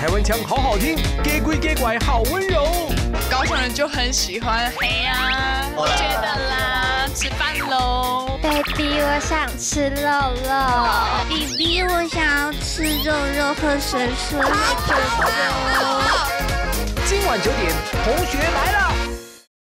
台湾腔好好听，给鬼给怪好温柔。 高雄人就很喜欢黑呀，我觉得啦，吃饭喽。 Baby， 我想吃肉肉。 BB， 我想要吃肉肉和水水的狗狗。 今晚9点，同学来了。